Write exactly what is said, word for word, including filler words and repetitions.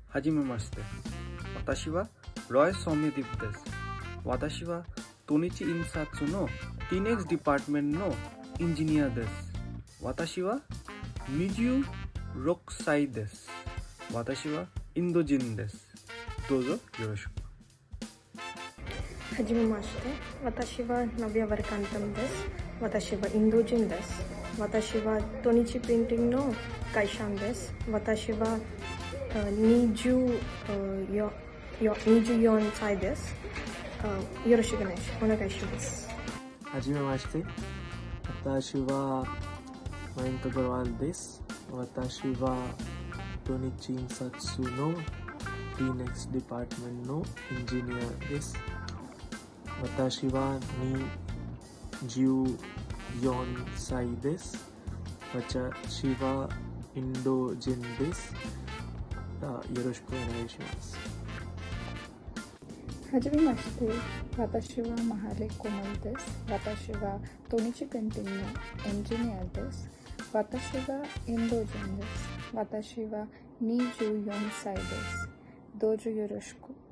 はじめまして。私はロイ・ソミディプです。私はトニチ印刷の ティーネックス ディパートメントのエンジニアです。私はにじゅうろくさいです。私はインド人です。どうぞよろしく。 はじめまして。私はナビア・バルカンタムです。私はインド人です。私はトニチプリンティングの会社です。私はにじゅうよんさいです。よろしくお願いします。 はじめまして。私はマインカ・ゴロワルです。私はトニチ印刷の ティーネックス ディパートメントのエンジニアです。私はにじゅうよんさいです。私はインド人です。よろしくお願いします。 はじめまして。私はマハレ・コマルです。私はトニチプリンティングのエンジニアです。私はインド人です。私はにじゅうよんさいです。どうぞよろしく。